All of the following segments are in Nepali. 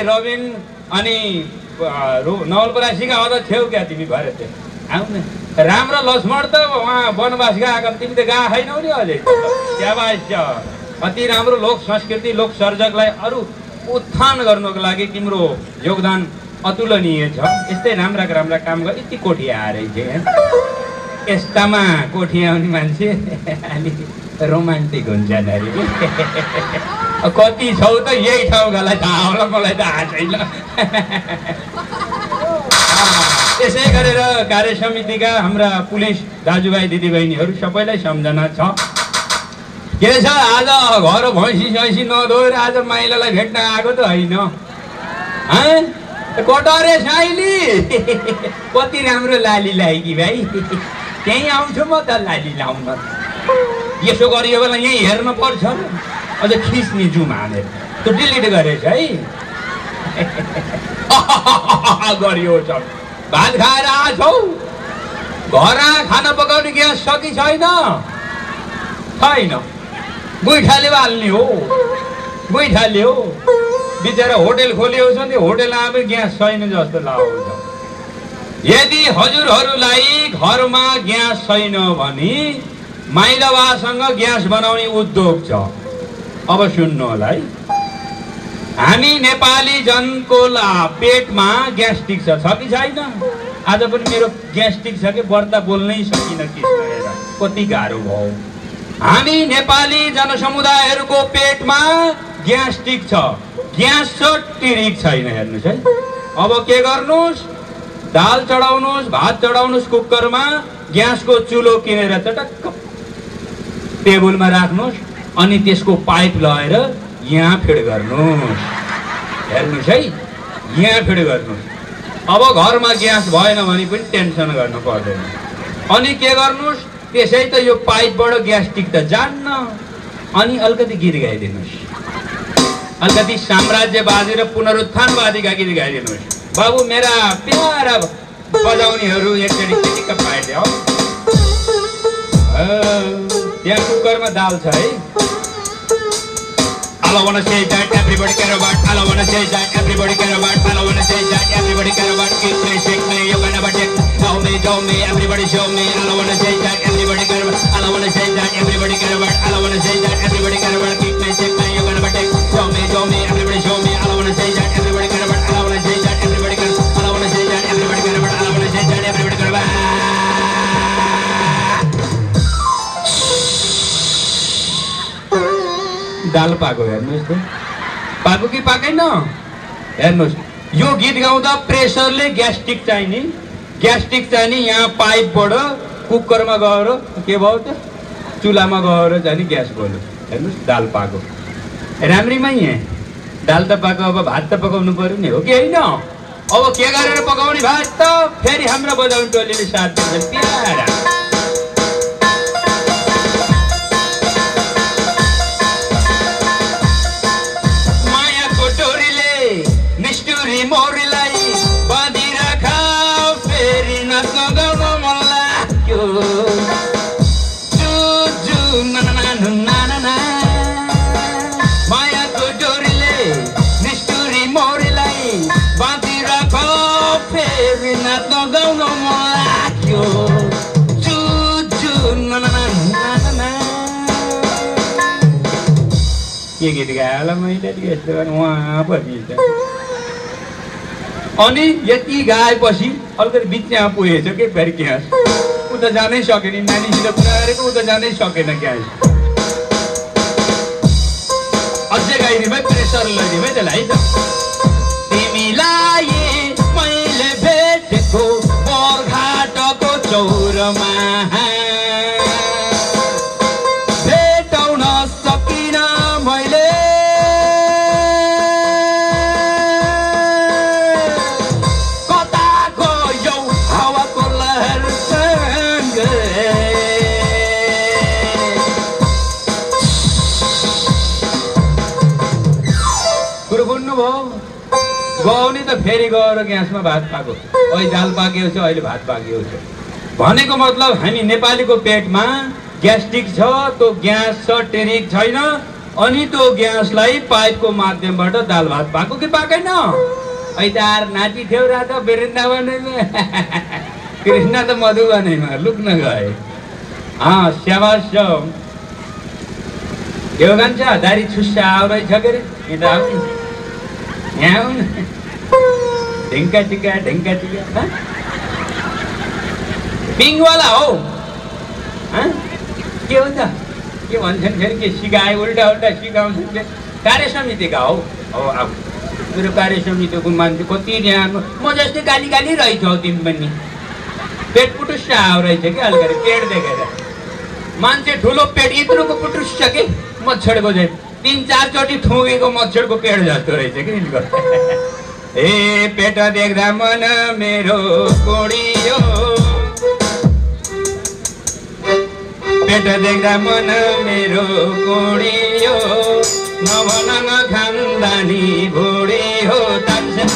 रबिन अनि नवलपरासीका अध्यक्ष क्या तिमी भएर चाहिँ आउन राम्रो लक्ष्मण त उहाँ वनवास गएका तिमी त गएको छैनौ नि अझै अति राम्रो लोक संस्कृति लोक सर्जकलाई अरू उत्थान गर्नको लागि तिम्रो योगदान अतुलनीय छ। यस्तै राम्रा राम्रा काम गर। यति कोठी आएर यस्तामा कोठी आउने मान्छे अलिक रोमान्टिक हुन्छ नारी कति छौ त यही ठाउँकालाई थाहा होला मलाई त थाहा छैन। यसै गरेर कार्य समितिका हाम्रा पुलिस दाजुभाइ दिदीबहिनीहरू सबैलाई सम्झना छ। के छ आज घर भैँसी सैँसी नधोएर आज माइलालाई भेट्न आएको त होइन कटरे साइली कति राम्रो लाली लाइ कि भाइ त्यहीँ आउँछु म त लाली लाउन। यसो गरियो भने यहीँ हेर्न पर्छ अझ खिच्ने जुम हानेर त्यो डिलिट गरेछ है गरियो छ। भात खाएर आछौ घर खाना पकाउने ग्यास सकि छैन छैन गुइठाले बाल्ने हो गुइठाले हो बिचरा होटेल खोलियो छ नि होटेल आए ग्यास छैन जस्तो लाग्छ। यदि हजुरहरूलाई घरमा ग्यास छैन भने माइलाबासँग ग्यास बनाउने उद्योग छ। अब सुन्नु होला है हामी नेपाली जनको पेटमा ग्यास्ट्रिक छ कि छैन? आज पनि मेरो ग्यास्ट्रिक छ कि व्रता बोल्नै सकिन कृष्ण कति गाह्रो भयो। हामी नेपाली जनसमुदायहरूको पेटमा ग्यास्ट्रिक छ ग्यास छ टिरिक छैन हेर्नुहोस् है। अब के गर्नुहोस् दाल चढाउनुहोस् भात चढाउनुहोस् कुकरमा ग्यासको चुलो किनेर चटक्क टेबलमा राख्नुहोस् अनि त्यसको पाइप लगाएर यहाँ फिड गर्नुहोस् हेर्नुहोस् है यहाँ फिड गर्नुहोस्। अब घरमा ग्यास भएन भने पनि टेन्सन गर्नु पर्दैन। अनि के गर्नुहोस् त्यसै त यो पाइपबाट ग्यास्ट्रिक त जान्न अनि अलिकति गीत गाइदिनुहोस् अलिकति साम्राज्यवादी र पुनरुत्थानवादीका गीत गाइदिनुहोस्। बाबु मेरा प्यारा बजाउनेहरू एकचोटि टिक्क पाइदियो। त्यहाँ कुकरमा दाल छ है। I don't wanna say that everybody care about. I don't wanna say that everybody care about. I don't wanna say that everybody care about. Keep me, shake me, you can never take. Show me, everybody show me. I don't wanna say that everybody care about. I don't wanna say that everybody care about. I don't wanna say that everybody care about. Keep me, shake me, you can never take. Show me, everybody show me. I don't wanna say that everybody care about. I don't wanna say that everybody care about. I don't wanna say that everybody care about. I don't wanna say that everybody care about. दाल पाको हेर्नुहोस् त पाको कि पाकेन हेर्नुहोस्। यो गीत गाउँदा प्रेसरले ग्यास्ट्रिक चाहिने यहाँ पाइपबाट कुकरमा गएर के भयो त चुलामा गएर चाहिँ ग्यास बोल्यो हेर्नुहोस् दाल पाको राम्रीमै यहाँ दाल त पाको। अब भात त पकाउनु पर्यो नि हो कि होइन? अब के गरेर पकाउने भात त फेरि हाम्रो बजाउने टोलीले साथ दिन्छ प्यारा। मोरीलाई बाँधिराखा फेरि नाच्न गाउन मन लाग्यो मायाको डोरीले निष्ठुरी मोरीलाई बाँधिराखा फेरि नाच्न गाउन मन लाग्यो के गीत गायो होला मैले यस्तो उहाँ बसिन्छ। अनि यति गाएपछि अलिकति बिचमा पुगेछ कि फेरि ग्यास ऊ त जानै सकेन नानीसित कुरा गरेको ऊ त जानै सकेन ग्यास। अझै गाइदिउँ है प्रेसर लैदिउँ है त्यसलाई है त। तिमीलाई मैले भेटेको बरघाटको चौरमा भेटाउन सकिन मैले गौनी त फेरि गएर ग्यासमा भात पाको अहिले दाल पाकेको छ अहिले भात पाकेको छ भनेको मतलब हामी नेपालीको पेटमा ग्यास्ट्रिक छ त्यो ग्यास छ टेरिक छैन अनि त्यो ग्यासलाई पाइपको माध्यमबाट दाल भात पाएको कि पाएन? ऐतार नाची थियो रात वृन्दावनमा। कृष्ण त मधुबनीमा लुक्न गए। स्याबास यो भन्छ दारी छुस्सा आउँदैछ के अरे यता आउनु यहाँ आउनु ढिङ्का टिका पिङवाला हो के हुन्छ के भन्छन् फेरि के सिकाए उल्टा सिकाउँछन् के कार्य समितिका हो अब मेरो कार्य समितिको मान्छे कति ध्यान म जस्तै गाली रहेछ हौ तिमी पनि पेट पुटुस्सा आउँदैछ कि अलिकति पेट देखेर मान्छे ठुलो पेट यत्रोको पुटुस्स के मच्छरको चाहिँ 3-4 चोटि ठुँगेको मच्छरको पेट जस्तो रहेछ कि यिनको ए पेट देख्दा मन मेरो कोडियो पेट देख्दा मन मेरो कोडियो नभन खानदानी भुडियो तानसेन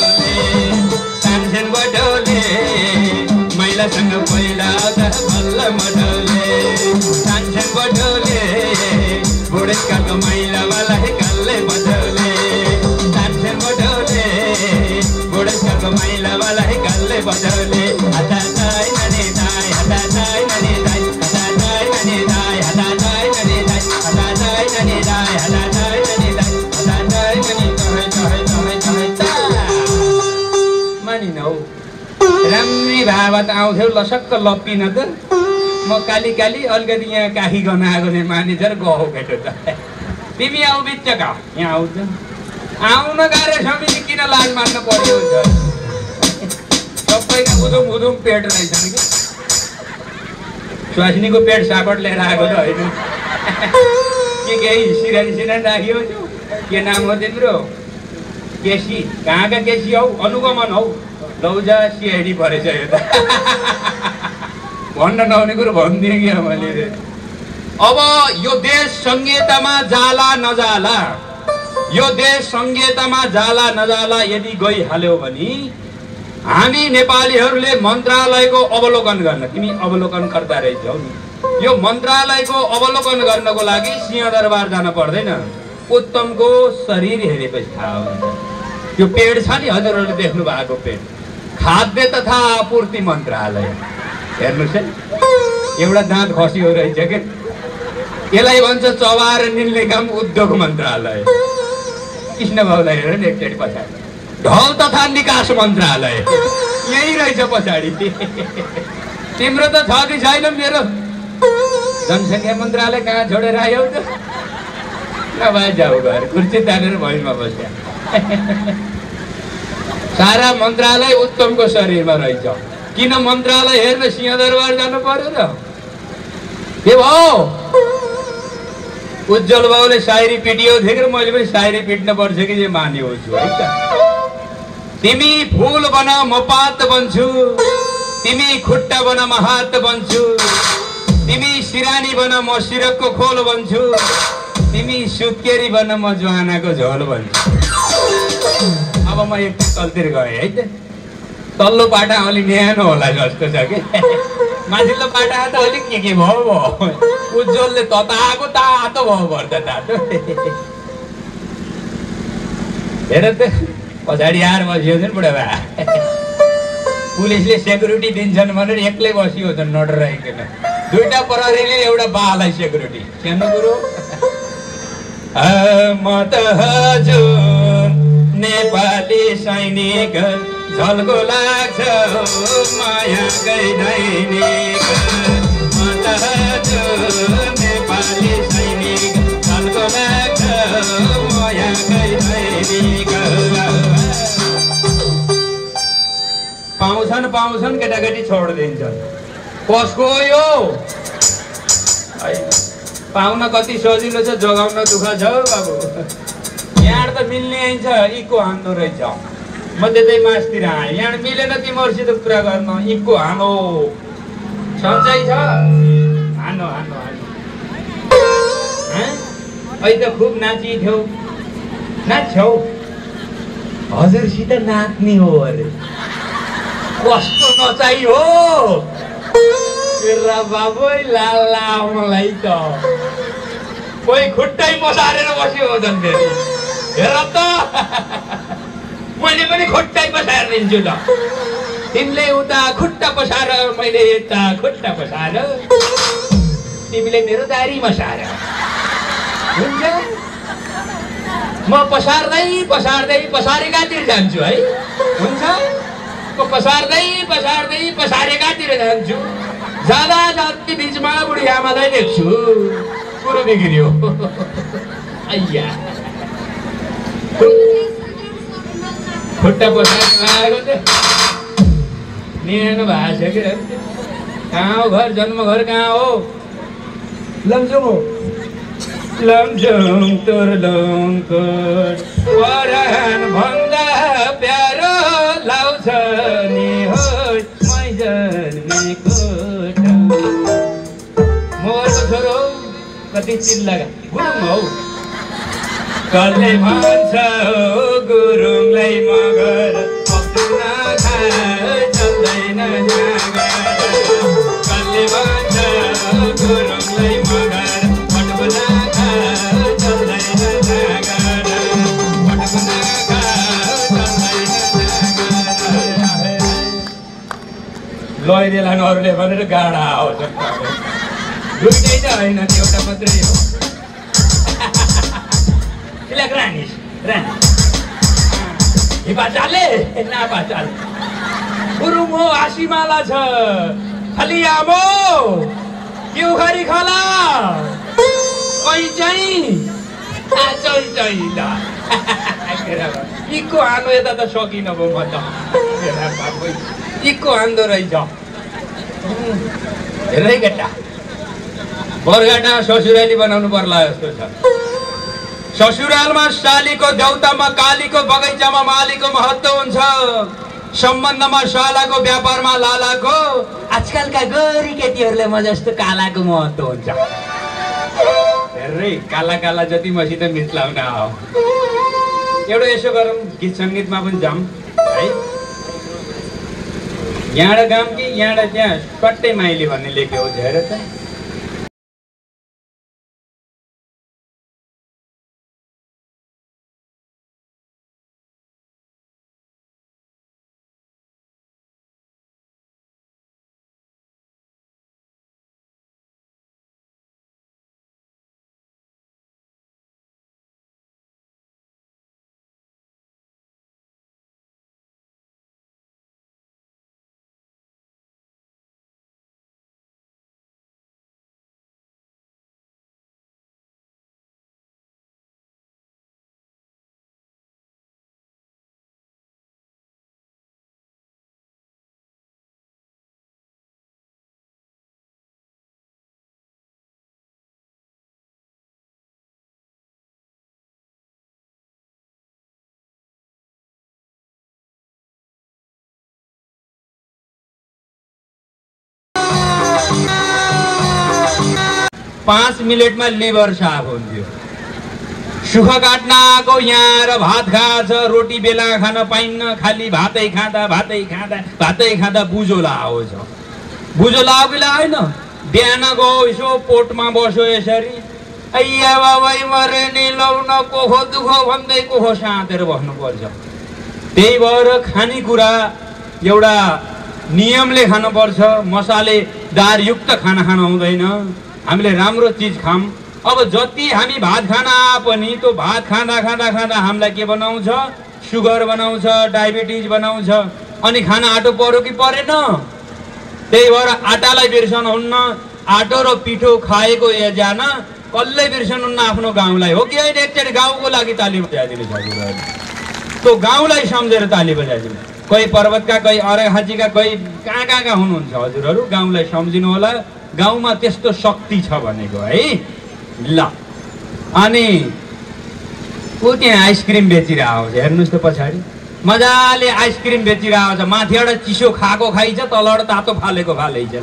बटोले मैलासँग पहिला त बल्ल मटोले तानसेन बटोले बुढेसकालको मैलावालाई कालले बटोले तानसेन बटोले बुढेसकालको मैलावालाई कालले बटोले हता ताई नने ताई हता ताई नने ताई हता ताई नने ताई हता ताई नने ताई हता ताई नने ताई हता ताई नने ताई हता ताई नने ताई मानिन हौ राम्री भावत आउँथ्यौ लसक्क लप्पिन त म काली अलिकति यहाँ काखी गर्न आएको नै मानिसहरू गहौ भेटो त तिमी आऊ बिचका यहाँ आउँछ आउन कार्य समिति किन लाज मान्न पर्यो हुन्छ सबैको उदुम पेट रहेछन् कि स्वास्नीको पेट सापट लिएर आएको त होइन के केही सिरानी राखियो के नाम हो तिम्रो केसी कहाँका केसी हौ अनुगमन हौ लौजा सिआइडी परेछ यो त भन्न नहुने कुरो भनिदिएँ कि मैले अब यो देश संहितामा जाला नजाला यो देश संहितामा जाला नजाला यदि गइहाल्यो भने हामी नेपालीहरूले मन्त्रालयको अवलोकन गर्न तिमी अवलोकनकर्ता रहेछौ नि यो मन्त्रालयको अवलोकन गर्नको लागि सिंहदरबार जान पर्दैन उत्तमको शरीर हेरेपछि थाहा हुन्छ यो पेड छ नि हजुरहरूले देख्नु भएको पेड खाद्य तथा आपूर्ति मन्त्रालय हेर्नुहोस् है एउटा दाँत खसियो रहेछ के यसलाई भन्छ चबाएर निल्ने काम उद्योग मन्त्रालय कृष्ण बाबुलाई हेर नि एकचोटि पछाडि ढल तथा निकास मन्त्रालय यही रहेछ पछाडि तिम्रो त छ कि छैन मेरो जनसङ्ख्या मन्त्रालय कहाँ छोडेर आयो त नभए जाऊ घर कुर्सी तानेर भैँमा बस्या सारा मन्त्रालय उत्तमको शरीरमा रहेछ किन मन्त्रालय हेर्न सिंहदरबार जानु पर्यो र के भयो उज्जवल बाबुले सायरी पिटियो थियो मैले पनि सायरी पिट्न पर्छ कि जे मान्यो छु है त तिमी फूल बन म पात बन्छु तिमी खुट्टा बन म हात बन्छु तिमी सिरानी बन म सिरकको खोल बन्छु तिमी सुत्केरी बन म ज्वानाको झोल बन्छु अब म एक तलतिर गएँ है त तल्लो पाटा अलिक न्यानो होला जस्तो छ कि माथिल्लो पाटा त अलिक के भयो उज्जवलले तताएको तातो भयो भर्दा तातो हेर त पछाडि आएर बसियो नि बुढाबा पुलिसले सेक्युरिटी दिन्छन् भनेर एक्लै बसियो त नडराइकन दुईटा प्रहरीले एउटा बालाई सेक्युरिटी सानो कुरो म त हजुर नेपाली सैनिक झल्को लाग्छ माया दैनिक म त हजुर नेपाली सैनिक झल्को लाग्छ माया दैनिक पाउँछन् केटाकेटी छोडिदिन्छन् कसको यो पाउन कति सजिलो छ जोगाउन दुःख छ बाबु यहाँ त मिल्ने आइन्छ इको हान्दो रहेछ म त्यतै मासतिर आएँ यहाँ मिलेन तिमीहरूसित कुरा गर्न इको हानो सन्चै छ हानो अहिले त खुब नाचिथ्यौ नाच्छौ हजुरसित नाच्ने हो अरे कस्तो नचाइ हो बाबु लाला मलाई त कोही खुट्टै पसारेर बस्यो हो झन् फेरि हेर त मैले पनि खुट्टै पसारेर दिन्छु ल तिमीले उता खुट्टा पसार मैले यता खुट्टा पसार तिमीले मेरो दारी मसार हुन्छ म पसार्दै पसार्दै पसारेकातिर जान्छु है हुन्छ म पसार्दै पसार्दै पसारेकातिर जान्छु जाँदा जाति बिचमा बुढी आमालाई देख्छु कुरो बिग्रियो आइया खुट्टा पसारेर आएको थियो निर्णय भएको छ कि कहाँ हो घर जन्म घर कहाँ हो लमजुङ हो लमजुङ तोर लङकोट वरहान भन्दा प्यारो लाउँछ नि हो मै जन्मेको मोरको छोरो कति चिल्ला गुरुङ हौ कसले भन्छ गुरुङलाई मगर चल्दैन कसले भन्छ गुरुङलाई मगर लैदेला अरूले भनेर गाडा आउँछ दुईटै त होइन एउटा मात्रै हो रानी रानी हिपाचाले नापाचाल गुरुङ हो हाँसीमाला छ खाली आमो किउखरी खला कै चाहिँ इको हान्नु यता त सकिन भयो म त इको हान्दो रहेछ हेरै केटा बरगाटा ससुराली बनाउनु पर्ला जस्तो छ ससुरालमा सालीको देउतामा कालीको बगैँचामा मालीको महत्त्व हुन्छ सम्बन्धमा सालाको व्यापारमा लालाको आजकलका गोरी केटीहरूले म जस्तो कालाको महत्त्व हुन्छ हेर्रै काला काला जति मसित मिच्लाउन हो एउटा यसो गरौँ गीत सङ्गीतमा पनि जाऊँ है यहाँबाट गाउँ कि यहाँबाट त्यहाँ सट्टै माइली भन्ने लेख्यो हो हेर त पाँच मिनटमा लिभर साफ हुन्थ्यो सुख काट्न आएको यहाँ र भात खाछ रोटी बेला खान पाइन्न खाली भातै खाँदा बुझो लाओ छ बुझो लाओ कि होइन बिहान गयो यसो पोटमा बस्यो यसरी अय्या बाबै मरे नि लौन कोखो दुखो भन्दै कोखो साँतेर बस्नुपर्छ त्यही भएर खानेकुरा एउटा नियमले खानुपर्छ मसालेदारयुक्त खाना खान हुँदैन हामीले राम्रो चिज खाम अब जति हामी भात खाना आए पनि त्यो भात खाँदा हामीलाई के बनाउँछ सुगर बनाउँछ डायबिटिज बनाउँछ अनि खाना आटो पर्यो कि परेन त्यही भएर आटालाई बिर्सनुहुन्न आटो र पिठो खाएको जान कसले बिर्सनुहुन्न आफ्नो गाउँलाई हो कि होइन एकचोटि गाउँको लागि ताली बजाइदिनु हजुरहरू त्यो गाउँलाई सम्झेर ताली बजाइदिनु कोही पर्वतका कोही अरेखाँचीका कोही कहाँ हुनुहुन्छ हजुरहरू गाउँलाई सम्झिनु होला गाउँमा त्यस्तो शक्ति छ भनेको है ल अनि ऊ त्यहाँ आइसक्रिम बेचिरहेको छ हेर्नुहोस् त पछाडि मजाले आइसक्रिम बेचिरहेको छ माथिबाट चिसो खाएको खाइछ तलबाट तातो फालेको फालैछ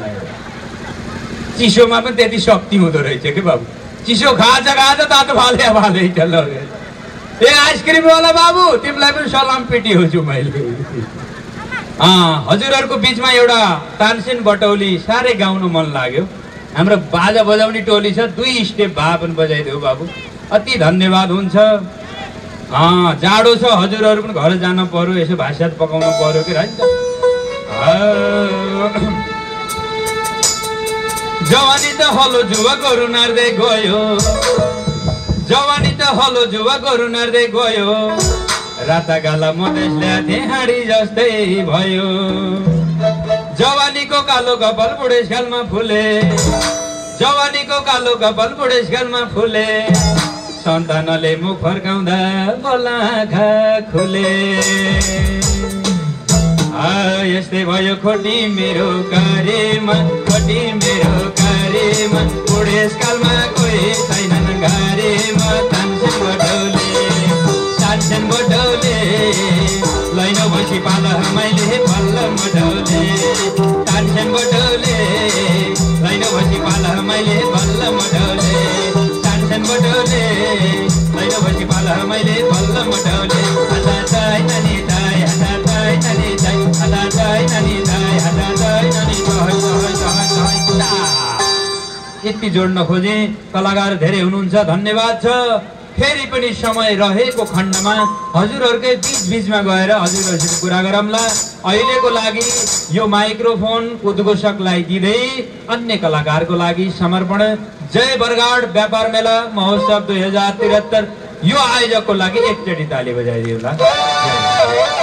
चिसोमा पनि त्यति शक्ति हुँदो रहेछ कि बाबु चिसो खाछ तातो फालैछ ल ए आइसक्रिमवाला बाबु तिमीलाई पनि सलाम पिटिहाल्छु मैले हजुरहरूको बिचमा एउटा तानसेन बटौली साह्रै गाउनु मन लाग्यो हाम्रो बाजा बजाउने टोली छ, 2 स्टेप भए पनि बजाइदेऊ बाबु, अति धन्यवाद हुन्छ। जाडो छ, हजुरहरू पनि घर जानु पर्यो, यसो भात पकाउनु पर्यो कि होइन। जवानी त हलो जुवा गोरु नार्दै गयो, जवानी त हलो जुवा गोरु नार्दै गयो, राता गाला मधेसले हाँडी जस्तै भयो। जवानीको कालो कपाल बुढेसकालमा फुले, जवानीको कालो कपाल बुढेसकालमा फुले, सन्तानले मुख फर्काउँदा बल्ल आँखा खुले। यस्तै भयो खोटी मेरो कार्यमा, खोटी मेरो कार्यमा, बुढेसकालमा कोही छैनन् गाडीमा। तानसेन बटौले, तानसेन बटौले, लैनो बसी पाल मैले बल्ल मटौले। तानसेन बटौले, लैनो बसी पाल मैले बल्ल मटौले। तानसेन बटौले, लैनो बसी पाल मैले बल्ल मटौले। हाता चाइ नानी चाइ, हाता चाइ नानी चाइ, हाता चाइ नानी चाइ, हाता चाइ नानी चाइ, चाइ चाइ चाइ। यति जोड्न खोजे, कलाकार धेरै हुनुहुन्छ, धन्यवाद छ। फेरि पनि समय रहेको खण्डमा हजुरहरूकै बीचमा गएर हजुरहरूसित कुरा गरौँला। अहिलेको लागि यो माइक्रोफोन उद्घोषकलाई दिँदै अन्य कलाकारको लागि समर्पण। जय बरगाड व्यापार मेला महोत्सव 2073 यो आयोजकको लागि एकचोटि ताली बजाइदिउँला।